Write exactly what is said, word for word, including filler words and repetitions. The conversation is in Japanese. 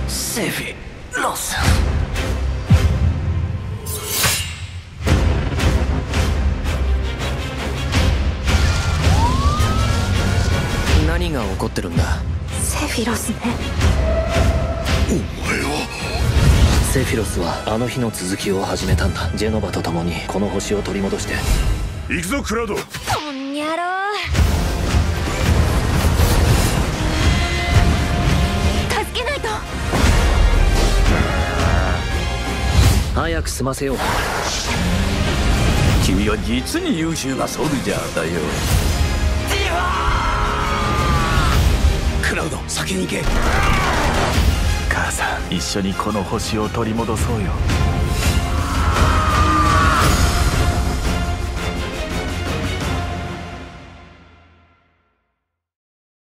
セフィロス。何が起こってるんだ？ セフィロスね。 お前は。 セフィロスはあの日の続きを始めたんだ。ジェノバと共にこの星を取り戻して。 行くぞクラウド。 こんにゃろ助けないと。 早く済ませよう。 君は実に優秀なソルジャーだよ。 クラウド、先に行け。 母さん、一緒にこの星を取り戻そうよ。